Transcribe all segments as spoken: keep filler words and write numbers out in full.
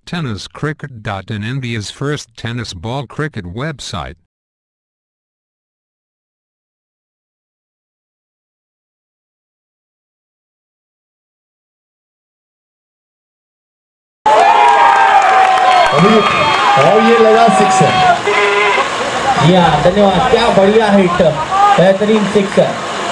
Tennis Cricket dot in, India's first tennis ball cricket website. और ये लगा sixer. जी हाँ, धन्यवाद। क्या बढ़िया हिट, बेहतरीन सिक्सर।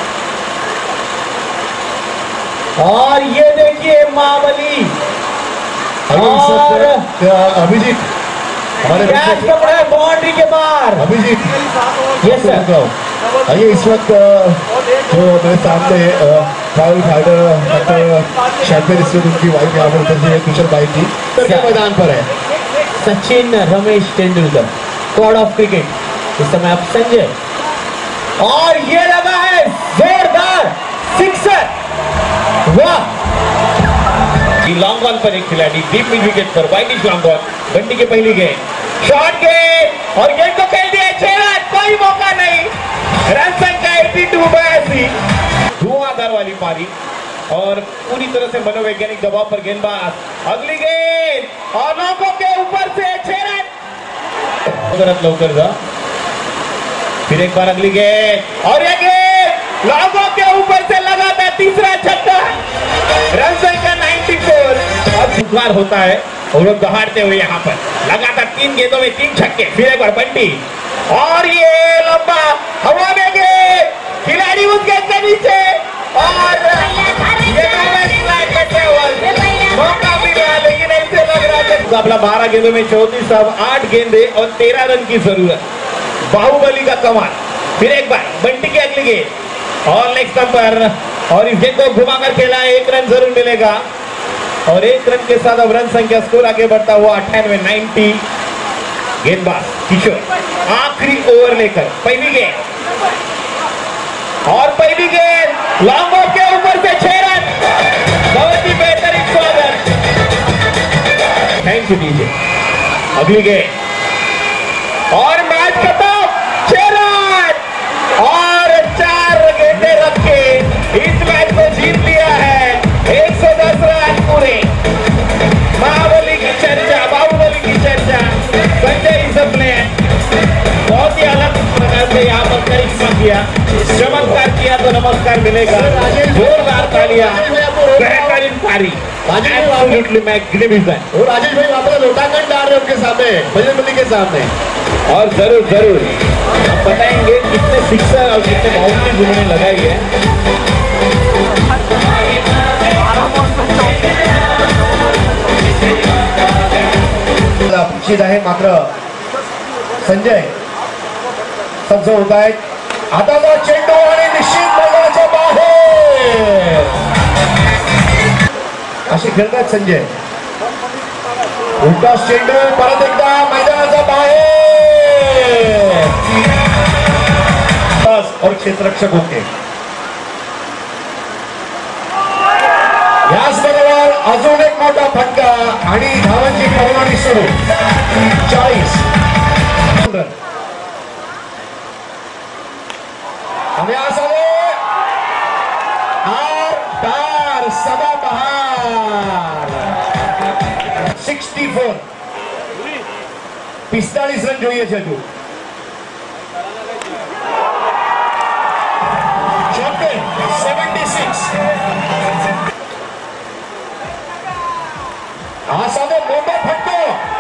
और ये देखिए महाबली और अभिजीत हमारे कैच पकड़ा है बाउंड्री के बाहर। Abhijit yes sir. आइए, इस वक्त जो मेरे सामने ट्रायल फाइटर चैंपियन इंस्टीट्यूट उनकी वाइफ यहाँ पर उपस्थित है, कुशल बाई जी के मैदान पर है। Sachin Ramesh Tendulkar, God of cricket. इस समय आप संजय, और ये लगा है जोरदार सिक्सर। वाह! लॉन्ग ऑन पर एक खिलाड़ी डीप मिड विकेट पर वाइडिश लॉन्ग ऑन। घंटी के पहली गेंद, शॉट गेंद और गेंद को खेल दिया छह रन, कोई मौका नहीं। रन संख्या बयासी बयासी। धुआंधार वाली पारी और पूरी तरह से मनोवैज्ञानिक दबाव पर गेंदबाज। अगली गेंद और नौकों के ऊपर से छह रन। लौकर जा, फिर एक बार अगली गेंद और ये गेंद नौकों के ऊपर से लगातार तीसरा छक्का। रन संख्या चौरानवे। अब सुधार होता है और लोग दहाड़ते हुए यहाँ पर लगातार तीन गेंदों में तीन छक्के। फिर एक बार बंटी और ये लंबा हवा में गेंद, खिलाड़ी उस गेंद के नीचे और मौका मिला, लेकिन ऐसे लग रहा है मुकाबला बारह गेंदों में चौतीस, अब आठ गेंदे और तेरह रन की जरूरत। बाहुबली का कमाल। फिर एक बार बंटी की अगली गेंद और लेग स्टंप पर, और इस गेंद को घुमाकर खेला, एक रन जरूर मिलेगा। और एक रन के साथ अब रन संख्या स्कोर आगे बढ़ता हुआ अट्ठानवे नब्बे। गेंदबाज किशोर आखिरी ओवर लेकर पहली गेंद और पहली गेंद लॉन्ग ऑफ के ऊपर से छह रन। बहुत ही बेहतरीन स्वागत। Thank you DJ. अगली गेंद और मैच खत्म। छह रन और चार गेंदें रख के इस मैच को जीत लिया है। एक सौ दस रन पूरे। महाबली की चर्चा, बाहुबली की चर्चा, संजय इज द प्लेयर। बहुत ही अलग प्रकार से यहाँ पर करिश्मा किया, चमत्कार किया तो नमस्कार मिलेगा। जोरदार तालियां, बेहतरीन पारी, एब्सोल्युटली मैग्निफिसेंट। और राजेश भाई वहाँ पर लोटाकंड डाल रहे हैं उनके सामने, बजरंगबली के सामने। और जरूर जरूर हम बताएंगे कितने सिक्सर और कितने बाउंड्रीज उन्होंने लगाई है। अपेक्षित आहे, मात्र संजय सज्ज होत आहेत। आता तो चेंडू आणि निश्चित मैदानाच्या बाहेर असे खेळतात संजय। उलटा चेंडू परत एकदा मैदानाच्या बाहेर और क्षेत्ररक्षक होते। याचबरोबर अजून एक मोठा फटका आणि धावांची पर्वाणी सुरू। चाळीस रन आणि असावे आर पार सदाबहार चौंसठ। પિસ્તાળીસ રન જોઈએ છે હજુ। આ સામે મોટો ફટકો।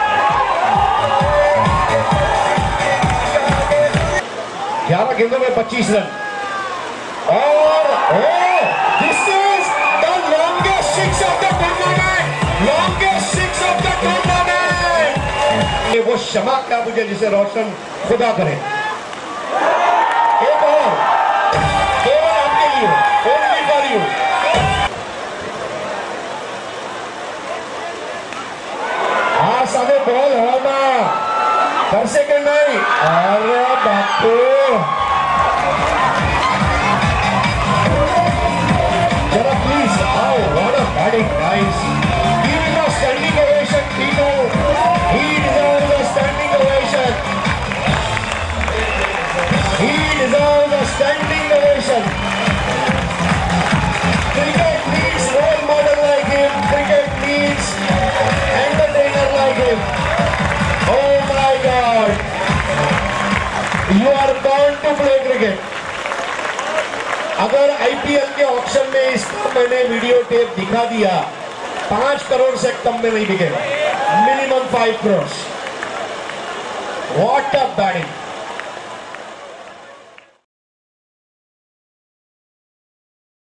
ग्यारह गेंदों में पच्चीस रन और this is the longest six of the tournament. Longest six of the tournament. ये वो क्षमा क्या मुझे जिसे रोशन खुदा करे। एक और केवल आपके लिए, ओनली फॉर यू। हाँ सारे बॉल हवा कर सके नहीं। अरे बापू, जरा प्लीज आओ। What a batting, nice. Give him a standing ovation टीनो। He deserves a standing ovation. He deserves a standing ovation. Cricket needs role model like him. Cricket needs entertainer like you are born to play cricket. अगर IPL के auction में इसका मैंने video tape दिखा दिया, पांच करोड़ से कम में नहीं बिकेगा, minimum five crore. What a batting.